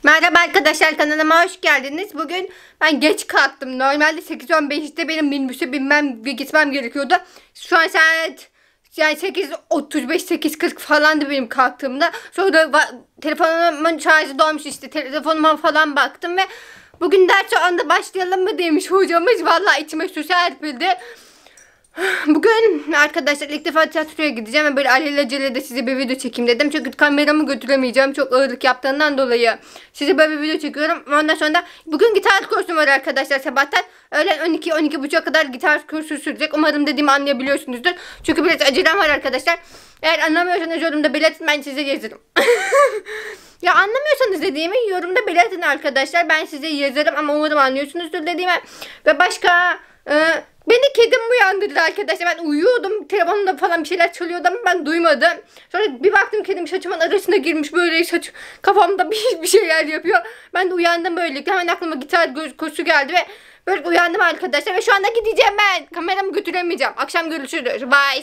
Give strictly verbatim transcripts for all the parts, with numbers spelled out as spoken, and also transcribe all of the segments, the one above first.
Merhaba arkadaşlar, kanalıma hoş geldiniz. Bugün ben geç kalktım. Normalde sekiz on beşte benim minibüse binmem ve gitmem gerekiyordu. Şu an saat yani sekiz otuz beş sekiz kırk falandı benim kalktığımda. Sonra da telefonumun şarjı dolmuş, işte telefonuma falan baktım ve bugün ders o anda başlayalım mı demiş hocamız. Vallahi içime su serpildi. Bugün arkadaşlar ilk defa tiyatroya gideceğim ve böyle alelacele de size bir video çekeyim dedim. Çünkü kameramı götüremeyeceğim, çok ağırlık yaptığından dolayı size böyle bir video çekiyorum. Ondan sonra da bugün gitar kursum var arkadaşlar sabahtan. Öğlen on iki on iki buçuğa kadar gitar kursu sürecek. Umarım dediğimi anlayabiliyorsunuzdur. Çünkü biraz acelem var arkadaşlar. Eğer anlamıyorsanız yorumda belirtin, ben size yazarım. Ya anlamıyorsanız dediğimi yorumda belirtin arkadaşlar. Ben size yazarım ama umarım anlıyorsunuzdur dediğimi. Ve başka... E, Beni kedim uyandırdı arkadaşlar. Ben uyuyordum. Telefonumda falan bir şeyler çalıyordu ama ben duymadım. Sonra bir baktım kedim saçımın arasına girmiş. Böyle saç kafamda bir, bir şeyler yapıyor. Ben de uyandım böylelikle. Hemen aklıma gitar kursu geldi ve böyle uyandım arkadaşlar. Ve şu anda gideceğim ben. Kameramı götüremeyeceğim. Akşam görüşürüz. Bye.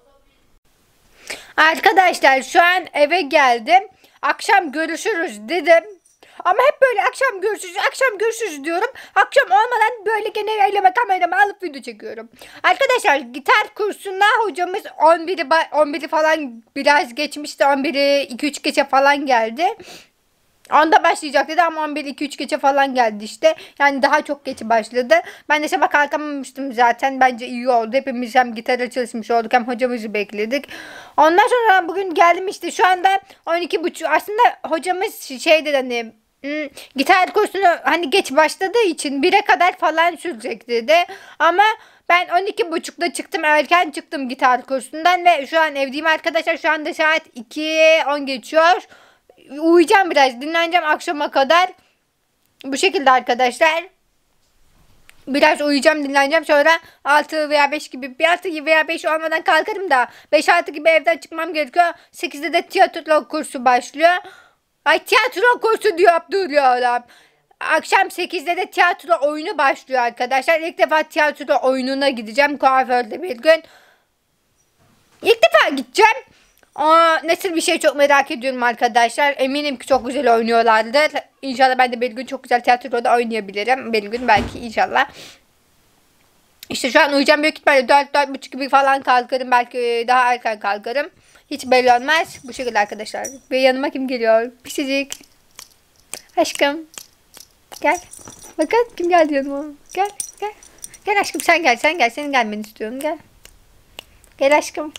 Arkadaşlar şu an eve geldim. Akşam görüşürüz dedim. Ama hep böyle akşam görüşürüz, akşam görüşürüz diyorum. Akşam olmadan böyle gene elime kameramı alıp video çekiyorum. Arkadaşlar gitar kursuna hocamız on biri, on biri falan biraz geçmişti. on biri iki üç geçe falan geldi. Onda başlayacak dedi ama on bir iki üç geçe falan geldi işte. Yani daha çok geç başladı. Ben de sabah kalkamamıştım zaten. Bence iyi oldu. Hepimiz hem gitara çalışmış olduk hem hocamızı bekledik. Ondan sonra bugün geldim işte. Şu anda on iki buçuk. Aslında hocamız şey dedi hani... Hmm, gitar kursunu hani geç başladığı için bire kadar falan sürecek dedi. Ama ben on iki buçukta çıktım. Erken çıktım gitar kursundan ve şu an evdeyim arkadaşlar. Şu anda saat iki on geçiyor. Uyuyacağım biraz. Dinleneceğim akşama kadar. Bu şekilde arkadaşlar. Biraz uyuyacağım, dinleneceğim. Sonra altı veya beş gibi, bir altı veya beş olmadan kalkarım da beş altı gibi evden çıkmam gerekiyor. sekizde de tiyatro kursu başlıyor. Ay tiyatro kursu diyor Abdülhamid. Akşam sekizde de tiyatro oyunu başlıyor arkadaşlar. İlk defa tiyatro oyununa gideceğim kuaförde bir gün. İlk defa gideceğim. Aa, nasıl bir şey çok merak ediyorum arkadaşlar. Eminim ki çok güzel oynuyorlardır. İnşallah ben de bir gün çok güzel tiyatroda oynayabilirim. Bir gün belki inşallah. İşte şu an uyuyacağım. Büyük ihtimalle dört dört buçuk gibi falan kalkarım. Belki daha erken kalkarım. Hiç belli olmaz. Bu şekilde arkadaşlar. Ve yanıma kim geliyor? Pisicik. Aşkım. Gel. Bakın kim geldi yanıma. Gel. Gel. Gel aşkım sen gel. Sen gel. Senin gelmeni istiyorum. Gel. Gel aşkım.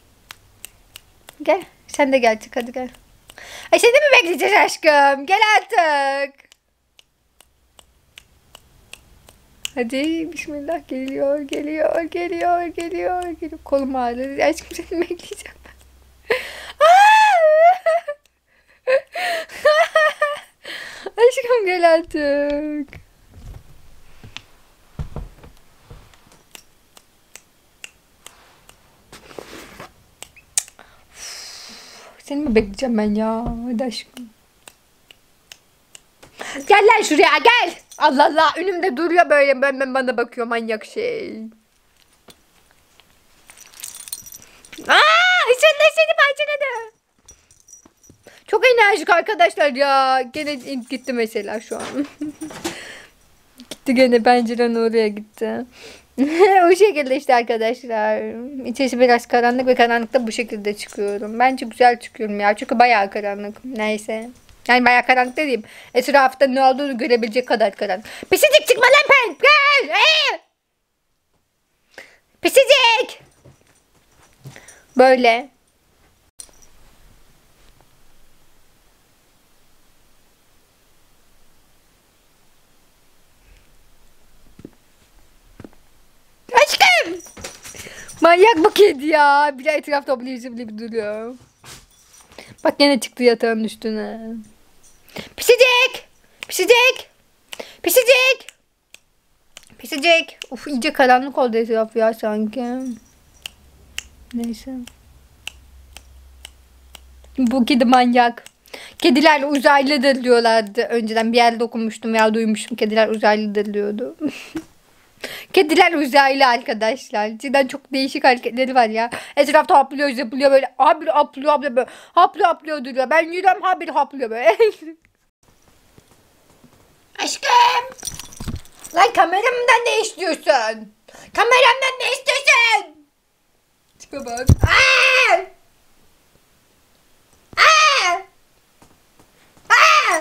Gel. Sen de gel çık hadi gel. Ay seni mi bekleyeceğiz aşkım? Gel artık. Hadi bismillah geliyor geliyor geliyor geliyor geliyor. Kolum ağrıyor. Aşkım seni bekleyeceğim. Aşkım gel artık. Seni mi bekleyeceğim ben ya? Hadi aşkım. Gel lan şuraya gel. Allah Allah önümde duruyor böyle. Ben, ben bana bakıyor manyak şey. Aaa sen de seni parçaladı. Çok enerjik arkadaşlar ya. Gene gitti mesela şu an. Gitti gene pencerenin oraya gitti. O şekilde işte arkadaşlar. İçerisi biraz karanlık ve karanlıkta bu şekilde çıkıyorum. Bence güzel çıkıyorum ya. Çünkü bayağı karanlık. Neyse. Yani bayağı karanlık dediğim. Etrafta ne olduğunu görebilecek kadar karanlık. Pisicik çıkma lan pen. Gel. Pisicik. Böyle. Aşkım. Manyak bu kedi ya. Bir de etrafta abli yüzümle duruyor. Bak yine çıktı yatağın üstüne. Pisicik. Pisicik. Pisicik. Pisicik. Uf iyice karanlık oldu etraf ya sanki. Neyse. Bu kedi manyak. Kediler uzaylıdır diyorlardı. Önceden bir yerde okumuştum veya duymuştum. Kediler uzaylıdır diyordu. Kediler uzaylı arkadaşlar. Cidden çok değişik hareketleri var ya. Etrafta haplıyor zıplıyor böyle. Habire haplıyor haplıyor böyle. Haplıyor haplıyor duruyor. Ben yürüyorum habire haplıyor böyle. Aşkım. Lan kameramdan ne istiyorsun? Kameramdan ne istiyorsun? Tipe bak. Aa! Aa! Aa!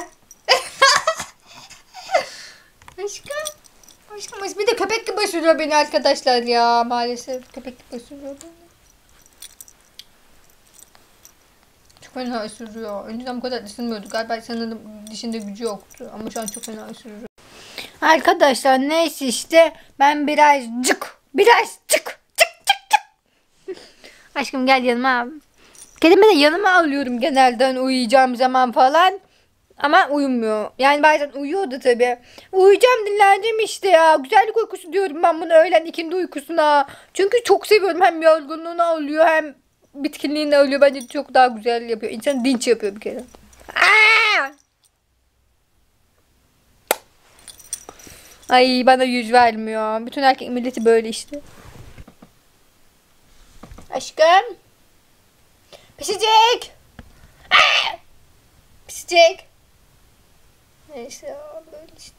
Aşkım. Aşkım bir de köpek gibi ısırıyor beni arkadaşlar ya. Maalesef köpek gibi ısırıyor beni. Çok fena ısırıyor. Önceden bu kadar ısırmıyordu. Galiba sanırım dişinde gücü yoktu. Ama şu an çok fena ısırıyor. Arkadaşlar neyse işte ben birazcık birazcık çık çık çık. Aşkım gel yanıma. Kedimi de yanıma alıyorum genelden uyuyacağım zaman falan. Ama uyumuyor. Yani bazen uyuyordu tabii. Uyuyacağım dinleneceğim işte ya. Güzellik uykusu diyorum ben bunu öğlen ikindi uykusuna. Çünkü çok seviyorum. Hem yorgunluğunu alıyor hem bitkinliğini alıyor. Bence çok daha güzel yapıyor. İnsan dinç yapıyor bir kere. Aa! Ay bana yüz vermiyor. Bütün erkek milleti böyle işte. Aşkım. Pişecek. Aa! Pişecek. Neyse böyle işte.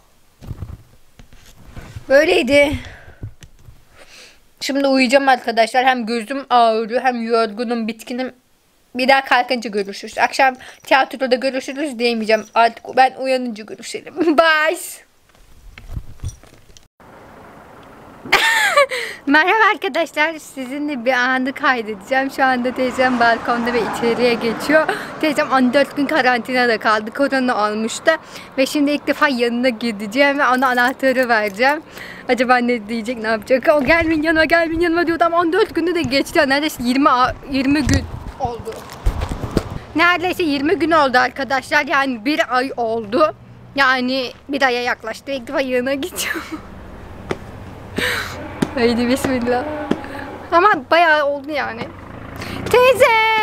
Böyleydi. Şimdi uyuyacağım arkadaşlar. Hem gözüm ağrıyor hem yorgunum bitkinim. Bir daha kalkınca görüşürüz. Akşam tiyatroda görüşürüz diyemeyeceğim. Artık ben uyanınca görüşelim. Bye. Merhaba arkadaşlar. Sizinle bir anı kaydedeceğim. Şu anda teyzem balkonda ve içeriye geçiyor. Teyzem on dört gün karantinada kaldı. Korona olmuştu. Ve şimdi ilk defa yanına gideceğim ve ona anahtarı vereceğim. Acaba ne diyecek, ne yapacak? O gelmeyin yanıma, gelmeyin yanıma diyordu ama on dört günde de geçti. Neredeyse yirmi, yirmi gün oldu. Neredeyse yirmi gün oldu arkadaşlar. Yani bir ay oldu. Yani bir aya yaklaştı. İlk defa yanına gideceğim. Haydi bismillah. Ama bayağı oldu yani. Teyze.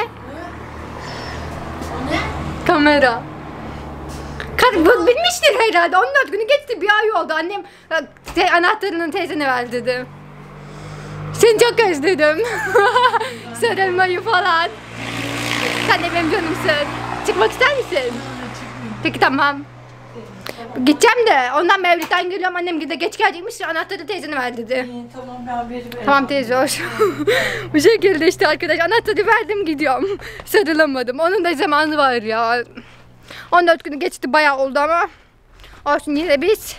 O ne? Kamera. Kadın bu bilmiştir herhalde. on dört günü geçti, bir ay oldu. Annem te anahtarının teyzene ver dedim. Seni çok özledim. Sarılmayı falan. Sen de benim canımsın. Çıkmak ister misin? Peki tamam. Gideceğim de ondan Mevlüt'ten geliyorum, annem gide geç gelecekmiş, anahtarı teyzene ver dedi. İyi, tamam ben veririm. Tamam teyze hoş. Bu şekilde işte arkadaş, anahtarı verdim gidiyorum. Sarılamadım. Onun da zamanı var ya. on dört günü geçti, bayağı oldu ama olsun, yine biz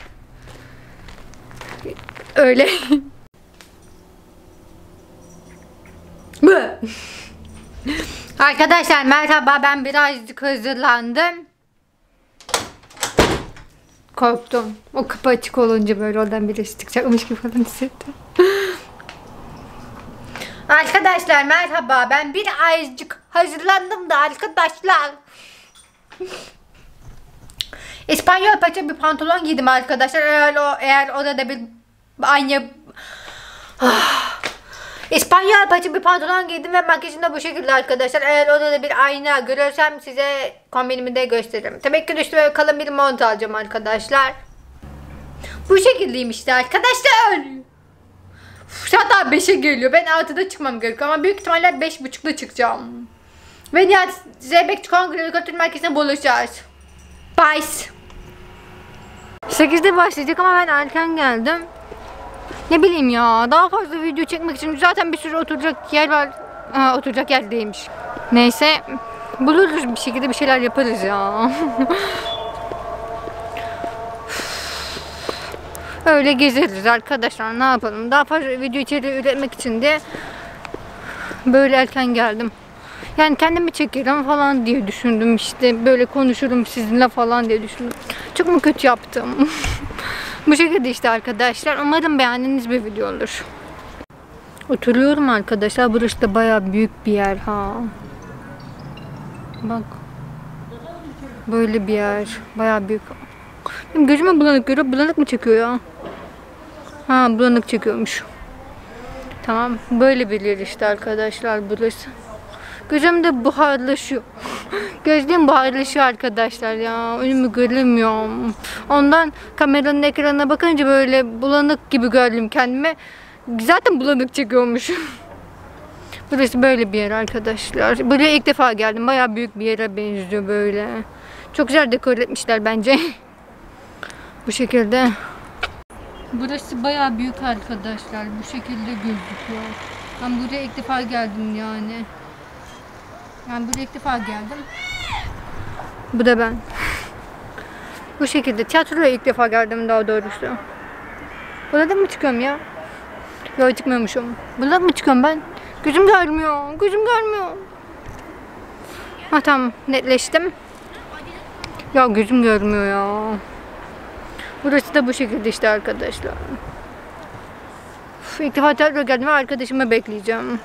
öyle. Arkadaşlar merhaba, ben birazcık hazırlandım. Korktum. O kapı açık olunca böyle oradan birisi çıkacakmış gibi falan hissettim. Arkadaşlar merhaba, ben birazcık hazırlandım da arkadaşlar. İspanyol paça bir pantolon giydim arkadaşlar. Eğer o eğer orada bir aynı İspanyol paça bir pantolon giydim ve makyajım da bu şekilde arkadaşlar. Eğer odada bir ayna görürsem size kombinimi de gösteririm. Tabii ki üstüme kalın bir mont alacağım arkadaşlar. Bu şekildeyim işte arkadaşlar. Saat daha beşe geliyor. Ben altıda çıkmam gerekiyor ama büyük ihtimalle beş buçukta çıkacağım. Ve Nihat Zeybek Kongre Kültür Merkezi'ne buluşacağız. Bye. sekizde başlayacak ama ben erken geldim. Ne bileyim ya, daha fazla video çekmek için zaten bir sürü oturacak yer var. Ha, oturacak yer değilmiş. Neyse, buluruz bir şekilde, bir şeyler yaparız ya. Öyle gezeriz arkadaşlar, ne yapalım. Daha fazla video içeriği üretmek için de böyle erken geldim. Yani kendimi çekerim falan diye düşündüm işte. Böyle konuşurum sizinle falan diye düşündüm. Çok mu kötü yaptım? Bu şekilde işte arkadaşlar. Umarım beğendiğiniz bir video olur. Oturuyorum arkadaşlar. Burası da bayağı büyük bir yer ha. Bak. Böyle bir yer. Bayağı büyük. Benim gözüme bulanık görüyor. Bulanık mı çekiyor ya? Ha, bulanık çekiyormuş. Tamam. Böyle bir yer işte arkadaşlar burası. Gözümde buharlaşıyor. Gözlüğüm buharlaşıyor arkadaşlar ya. Önümü göremiyorum. Ondan kameranın ekranına bakınca böyle bulanık gibi gördüm kendime. Zaten bulanık çekiyormuş. Burası böyle bir yer arkadaşlar. Buraya ilk defa geldim. Bayağı büyük bir yere benziyor böyle. Çok güzel dekor etmişler bence. Bu şekilde. Burası bayağı büyük arkadaşlar. Bu şekilde gözüküyor. Ben buraya ilk defa geldim yani. Yani buraya ilk defa geldim. Bu da ben. Bu şekilde tiyatroya ilk defa geldim daha doğrusu. Burada mı çıkıyorum ya? Yok çıkmıyormuşum. Burada mı çıkıyorum ben? Gözüm görmüyor. Gözüm görmüyor. Ha tamam netleştim. Ya gözüm görmüyor ya. Burası da bu şekilde işte arkadaşlar. Uf, ilk defa tiyatroya geldim ve arkadaşımı bekleyeceğim.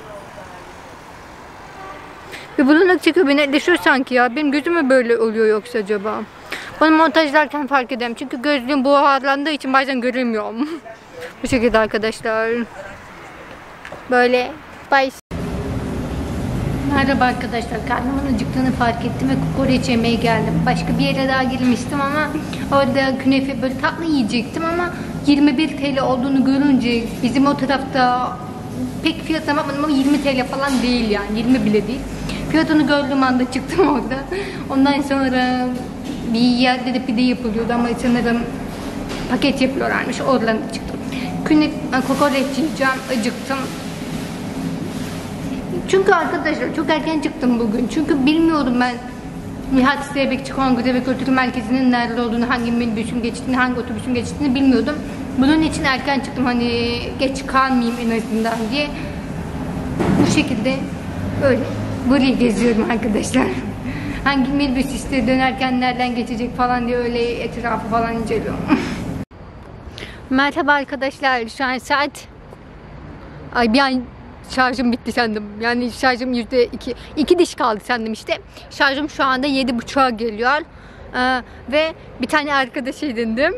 Bir bulanık çıkıyor, bir netleşiyor sanki ya. Benim gözüm mü böyle oluyor yoksa acaba? Bunu montajlarken fark edeyim. Çünkü gözlüğüm buharlandığı için bazen göremiyorum. Bu şekilde arkadaşlar. Böyle. Bye. Merhaba arkadaşlar. Karnımın acıktığını fark ettim ve kokoreç yemeye geldim. Başka bir yere daha girmiştim ama orada künefe böyle tatlı yiyecektim ama yirmi bir TL olduğunu görünce bizim o tarafta pek fiyat alamadım ama yirmi TL falan değil yani. yirmi bile değil. Fiyatını gördüğüm anda çıktım orada. Ondan sonra bir yerde de pide yapılıyordu ama sanırım paket yapıyorlarmış. Oradan çıktım. Künefe, kokoreç yiyeceğim. Acıktım. Çünkü arkadaşlar çok erken çıktım bugün. Çünkü bilmiyordum ben Nihat Zeybekçi Kongre ve Kültür Merkezi'nin nerede olduğunu, hangi minibüsün geçtiğini, hangi otobüsün geçtiğini bilmiyordum. Bunun için erken çıktım hani geç kalmayayım en azından diye. Bu şekilde öyle burayı geziyorum arkadaşlar. Hangi minibüs işte dönerken nereden geçecek falan diye öyle etrafı falan inceliyorum. Merhaba arkadaşlar, şu an saat ay bir an şarjım bitti sandım. Yani şarjım yüzde iki. iki diş kaldı sandım işte. Şarjım şu anda yedi buçuğa geliyor. Ee, ve bir tane arkadaş edindim.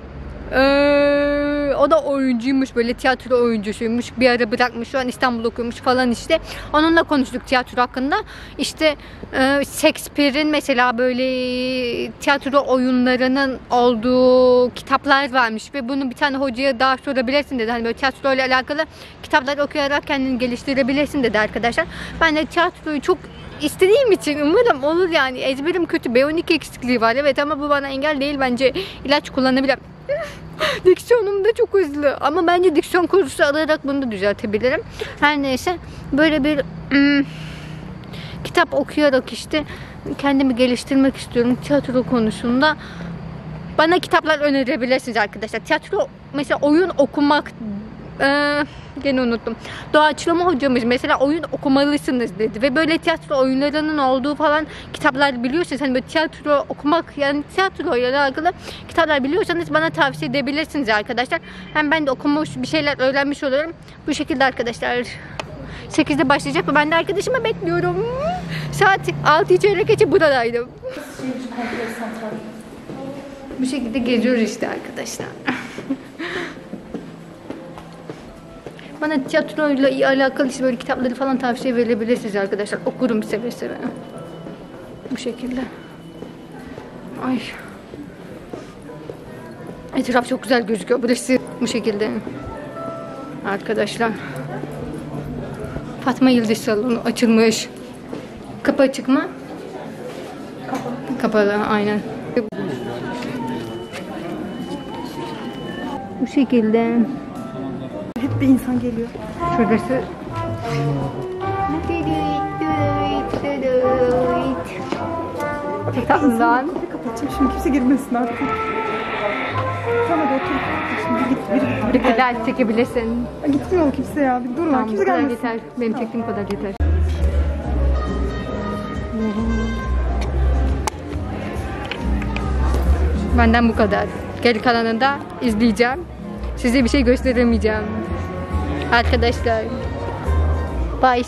Ee, o da oyuncuymuş, böyle tiyatro oyuncusuymuş. Bir ara bırakmış, şu an İstanbul okuyormuş falan işte. Onunla konuştuk tiyatro hakkında. İşte e, Shakespeare'in mesela böyle tiyatro oyunlarının olduğu kitaplar varmış ve bunu bir tane hocaya daha sorabilirsin dedi. Hani böyle tiyatro ile alakalı kitaplar okuyarak kendini geliştirebilirsin dedi arkadaşlar. Ben de tiyatroyu çok İstediğim için umarım olur yani. Ezberim kötü, B on iki eksikliği var evet ama bu bana engel değil, bence ilaç kullanabilirim. Diksiyonum da çok hızlı ama bence diksiyon kursu alarak bunu da düzeltebilirim. Her neyse böyle bir ım, kitap okuyarak işte kendimi geliştirmek istiyorum tiyatro konusunda. Bana kitaplar önerebilirsiniz arkadaşlar. Tiyatro mesela oyun okumak Ee, gene unuttum. Doğaçlama hocamız mesela oyun okumalısınız dedi ve böyle tiyatro oyunlarının olduğu falan kitaplar biliyorsanız, hani böyle tiyatro okumak yani tiyatro ile alakalı kitaplar biliyorsanız bana tavsiye edebilirsiniz arkadaşlar. Hem ben de okumuş bir şeyler öğrenmiş olurum. Bu şekilde arkadaşlar. sekizde başlayacak ve ben de arkadaşımı bekliyorum. Saat altı çeyrek geçe buradaydım. Bu şekilde geziyoruz işte arkadaşlar. Bana tiyatroyla alakalı işte böyle kitapları falan tavsiye verebilirsiniz arkadaşlar. Okurum seve seve. Bu şekilde. Ay. Etraf çok güzel gözüküyor. Burası bu şekilde. Arkadaşlar. Fatma Yıldız salonu açılmış. Kapı açık mı? Kapalı. Kapalı aynen. Bu şekilde. Hep bir insan geliyor. Şurası. Çok tatlından. Kapıyı kapatacağım şimdi, kimse girmesin artık. Tamam hadi otur. Şimdi git biri git. Bir kadar çekebilirsin. Gitmiyor kimse ya. Bir durma. Tamam, kimse bu kadar gelmesin. yeter. Benim çektiğim kadar yeter. Benden bu kadar. Geri kalanını da izleyeceğim. Size bir şey gösteremeyeceğim. Arkadaşlar. Bye.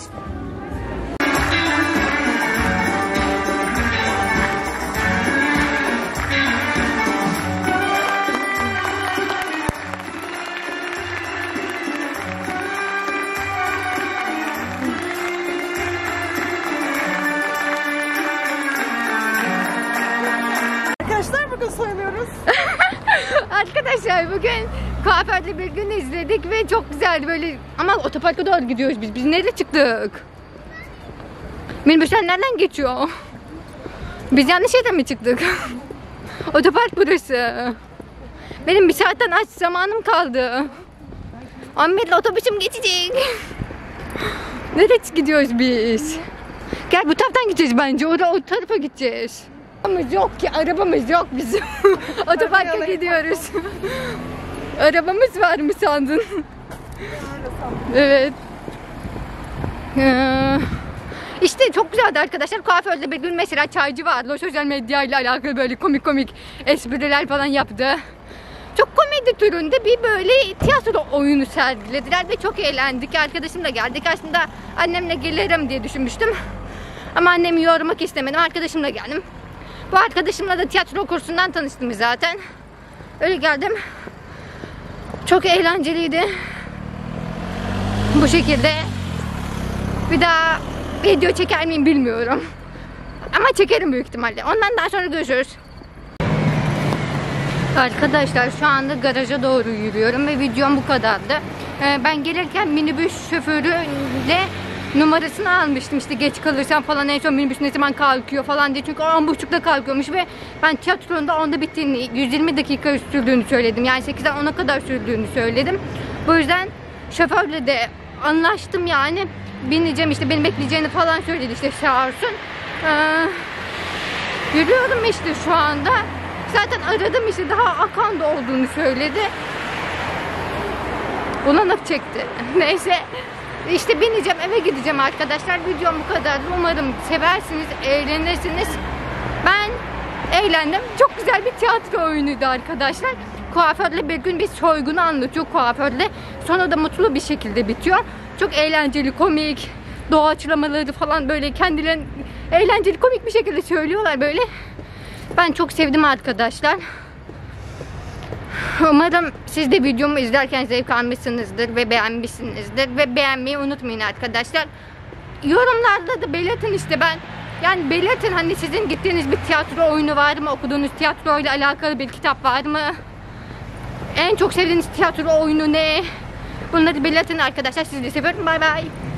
Arkadaşlar bugün soyunuyoruz. Arkadaşlar bugün kuaförde bir gün izledik ve çok güzeldi böyle ama otoparka doğru gidiyoruz biz. Biz nereye çıktık? Minibüsler nereden geçiyor? Biz yanlış yerden mi çıktık? Otopark burası. Benim bir saatten aç zamanım kaldı. Ahmet'le otobüsüm geçecek. Nereye gidiyoruz biz? Gel bu taraftan gideceğiz bence. O, o tarafa gideceğiz. Arabamız yok ki. Arabamız yok bizim. Otoparka gidiyoruz. Arabamız var mı sandın? Evet. Ee, işte çok güzeldi arkadaşlar. Kuaförde bir gün mesela çaycı vardı. O sosyal medya ile alakalı böyle komik komik espriler falan yaptı. Çok komedi türünde bir böyle tiyatro oyunu sergilediler ve çok eğlendik. Arkadaşımla geldik. Aslında annemle gelirim diye düşünmüştüm. Ama annemi yormak istemedim. Arkadaşımla geldim. Bu arkadaşımla da tiyatro kursundan tanıştım zaten. Öyle geldim. Çok eğlenceliydi. Bu şekilde bir daha video çeker miyim bilmiyorum. Ama çekerim büyük ihtimalle. Ondan daha sonra görüşürüz. Arkadaşlar şu anda garaja doğru yürüyorum ve videom bu kadardı. Ee, ben gelirken minibüs şoförüyle numarasını almıştım. İşte geç kalırsam falan en son minibüs ne zaman kalkıyor falan diye. Çünkü on buçukta kalkıyormuş ve ben tiyatronun da onda bittiğini, yüz yirmi dakika sürdüğünü söyledim. Yani sekizden ona kadar sürdüğünü söyledim. Bu yüzden şoförle de anlaştım yani. Bineceğim işte, beni bekleyeceğini falan söyledi işte sağ olsun. Ee, yürüyorum işte şu anda. Zaten aradım işte, daha Akan'da olduğunu söyledi. Bulanık çekti. Neyse. İşte bineceğim, eve gideceğim arkadaşlar. Videom bu kadardı. Umarım seversiniz, eğlenirsiniz. Ben eğlendim. Çok güzel bir tiyatro oyunuydu arkadaşlar. Kuaförle bir gün bir soygunu anlatıyor kuaförle. Sonra da mutlu bir şekilde bitiyor. Çok eğlenceli, komik, doğaçlamaları falan böyle kendilerini eğlenceli, komik bir şekilde söylüyorlar böyle. Ben çok sevdim arkadaşlar. Umarım siz de videomu izlerken zevk almışsınızdır ve beğenmişsinizdir. Ve beğenmeyi unutmayın arkadaşlar. Yorumlarda da belirtin işte, ben yani belirtin hani sizin gittiğiniz bir tiyatro oyunu var mı? Okuduğunuz tiyatro ile alakalı bir kitap var mı? En çok sevdiğiniz tiyatro oyunu ne? Bunları belirtin arkadaşlar. Sizi seviyorum. Bay bay.